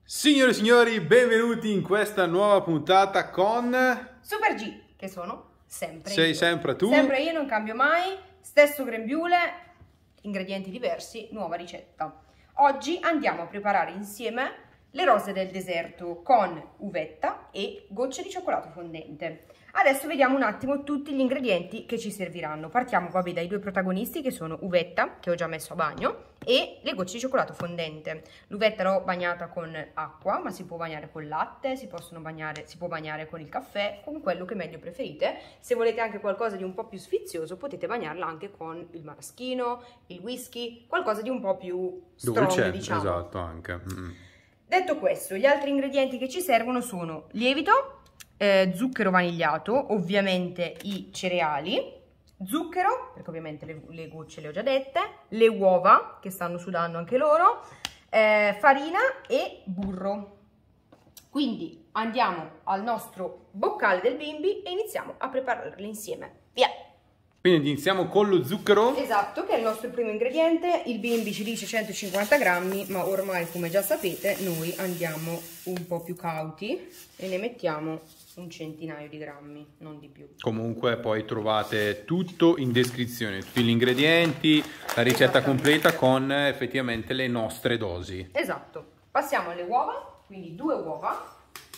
Signore e signori, benvenuti in questa nuova puntata con Super G, che sono sempre Sei io. sempre tu. Sempre io, non cambio mai. Stesso grembiule, ingredienti diversi, nuova ricetta. Oggi andiamo a preparare insieme le rose del deserto con uvetta e gocce di cioccolato fondente. Adesso vediamo un attimo tutti gli ingredienti che ci serviranno. Partiamo, vabbè, dai due protagonisti che sono uvetta, che ho già messo a bagno, e le gocce di cioccolato fondente. L'uvetta l'ho bagnata con acqua, ma si può bagnare con latte, si può bagnare con il caffè, con quello che meglio preferite. Se volete anche qualcosa di un po' più sfizioso, potete bagnarla anche con il maraschino, il whisky, qualcosa di un po' più strong, diciamo. Esatto, anche. Detto questo, gli altri ingredienti che ci servono sono lievito, zucchero vanigliato, ovviamente i cereali, zucchero, perché ovviamente le gocce le ho già dette, le uova, che stanno sudando anche loro, farina e burro. Quindi andiamo al nostro boccale del bimbi e iniziamo a prepararli insieme. Via! Quindi iniziamo con lo zucchero. Esatto, che è il nostro primo ingrediente. Il bimbi ci dice 150 grammi, ma ormai, come già sapete, noi andiamo un po' più cauti e ne mettiamo un centinaio di grammi, non di più. Comunque poi trovate tutto in descrizione, tutti gli ingredienti, la ricetta completa con effettivamente le nostre dosi. Esatto. Passiamo alle uova, quindi 2 uova,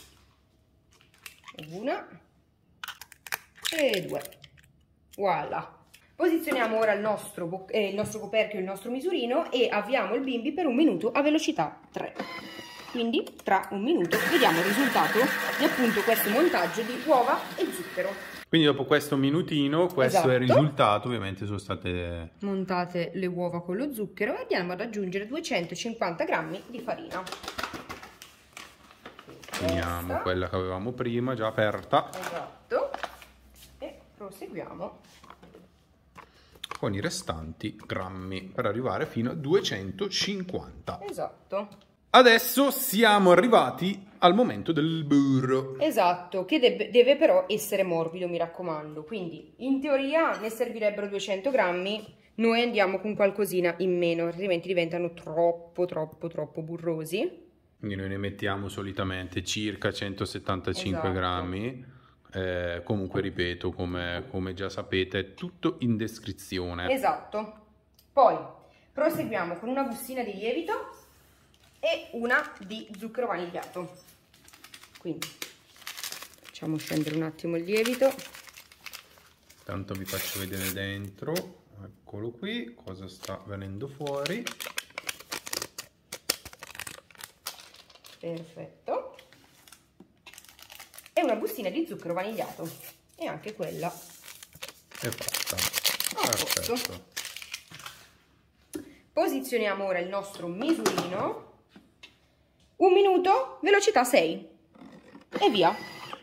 una e 2. Voilà. Posizioniamo ora il nostro coperchio, il nostro misurino e avviamo il bimbi per 1 minuto a velocità 3. Quindi tra 1 minuto vediamo il risultato di appunto questo montaggio di uova e zucchero. Quindi dopo questo minutino, questo è il risultato, ovviamente sono state montate le uova con lo zucchero e andiamo ad aggiungere 250 grammi di farina. Teniamo quella che avevamo prima, già aperta. Esatto. E proseguiamo con i restanti grammi per arrivare fino a 250. Esatto. Adesso siamo arrivati al momento del burro. Esatto, che deve però essere morbido, mi raccomando. Quindi in teoria ne servirebbero 200 grammi, noi andiamo con qualcosina in meno, altrimenti diventano troppo burrosi. Quindi noi ne mettiamo solitamente circa 175 esatto. grammi. Comunque ripeto, come già sapete, è tutto in descrizione. Esatto. Poi proseguiamo con una bustina di lievito e una di zucchero vanigliato. Quindi facciamo scendere un attimo il lievito. Tanto vi faccio vedere dentro. Eccolo qui, cosa sta venendo fuori. Perfetto. E una bustina di zucchero vanigliato. E anche quella è fatta. Perfetto. Posizioniamo ora il nostro misurino. 1 minuto, velocità 6. E via.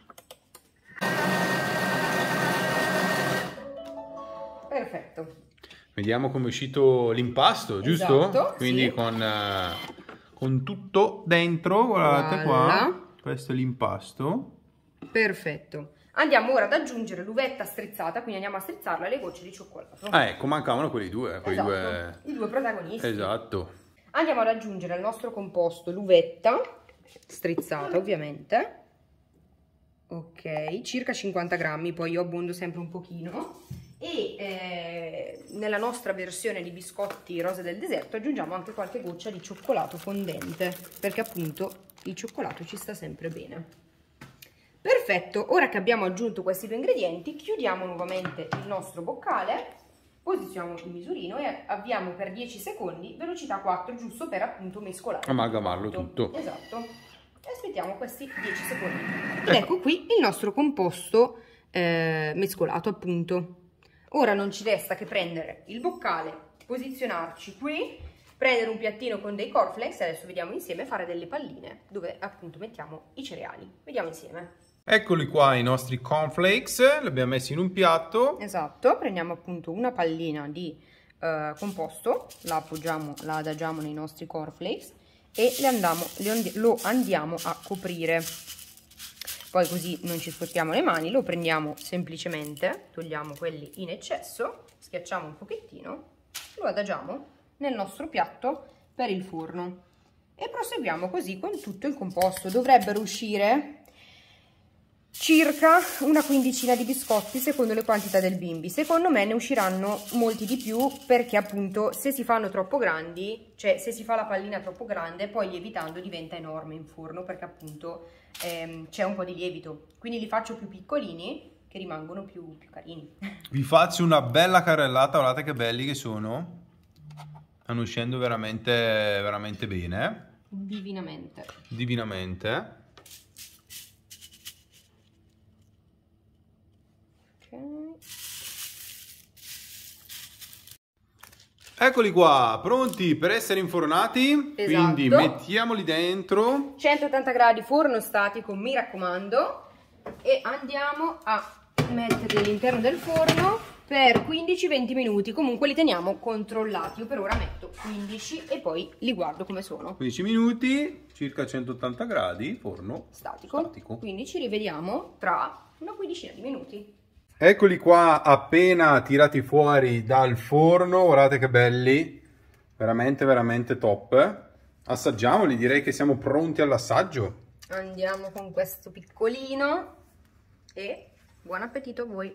Perfetto. Vediamo come è uscito l'impasto, giusto? Esatto, quindi sì. con tutto dentro, guardate qua. Questo è l'impasto. Perfetto. Andiamo ora ad aggiungere l'uvetta strizzata, quindi andiamo a strizzarla e le gocce di cioccolato. Ecco, mancavano quelli due. Esatto, i due protagonisti. Esatto. Andiamo ad aggiungere al nostro composto l'uvetta strizzata, ovviamente. Ok, circa 50 grammi, poi io abbondo sempre un pochino. E nella nostra versione di biscotti rose del deserto aggiungiamo anche qualche goccia di cioccolato fondente, perché appunto il cioccolato ci sta sempre bene. Perfetto, ora che abbiamo aggiunto questi due ingredienti, chiudiamo nuovamente il nostro boccale, posizioniamo il misurino e avviamo per 10 secondi, velocità 4, giusto per appunto mescolare. Amalgamarlo tutto. Esatto. E aspettiamo questi 10 secondi. Ed ecco qui il nostro composto mescolato, appunto. Ora non ci resta che prendere il boccale, posizionarci qui, prendere un piattino con dei cornflakes, adesso vediamo insieme, fare delle palline dove appunto mettiamo i cereali. Vediamo insieme. Eccoli qua i nostri cornflakes, li abbiamo messi in un piatto. Esatto, prendiamo appunto una pallina di composto, la adagiamo nei nostri cornflakes e lo andiamo a coprire. Poi così non ci sporchiamo le mani, lo prendiamo semplicemente, togliamo quelli in eccesso, schiacciamo un pochettino, lo adagiamo nel nostro piatto per il forno. e proseguiamo così con tutto il composto. Dovrebbero uscire circa una quindicina di biscotti secondo le quantità del bimbi. Secondo me ne usciranno molti di più, perché appunto se si fanno troppo grandi, cioè se si fa la pallina troppo grande, poi lievitando diventa enorme in forno, perché appunto c'è un po' di lievito. Quindi li faccio più piccolini che rimangono più carini. Vi faccio una bella carrellata, guardate che belli che sono. Stanno uscendo veramente bene. Divinamente. Divinamente. Eccoli qua, pronti per essere infornati. Esatto. Quindi mettiamoli dentro. 180 gradi forno statico, mi raccomando, e andiamo a metterli all'interno del forno per 15-20 minuti. Comunque li teniamo controllati. Io per ora metto 15 e poi li guardo come sono. 15 minuti, circa 180 gradi, forno Statico. Quindi ci rivediamo tra una quindicina di minuti. Eccoli qua, appena tirati fuori dal forno, guardate che belli, veramente top. Assaggiamoli, direi che siamo pronti all'assaggio. Andiamo con questo piccolino e buon appetito a voi.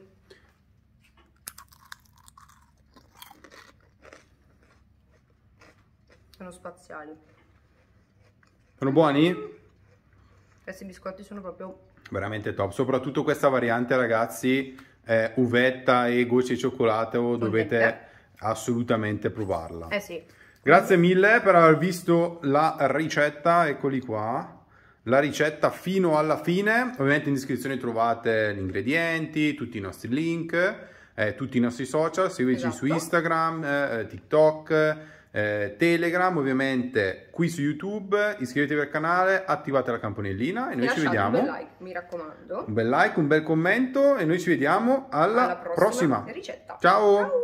Sono spaziali. Sono buoni? Questi biscotti sono proprio veramente top, soprattutto questa variante, ragazzi, uvetta e gocce di cioccolato, dovete assolutamente provarla. Sì. Grazie mille per aver visto la ricetta, eccoli qua, la ricetta fino alla fine. Ovviamente in descrizione trovate gli ingredienti, tutti i nostri link, tutti i nostri social, seguiteci su Instagram, TikTok, Telegram, ovviamente qui su YouTube, iscrivetevi al canale, attivate la campanellina e noi ci vediamo. Un bel like, mi raccomando. Un bel like, un bel commento e noi ci vediamo alla prossima ricetta. Ciao!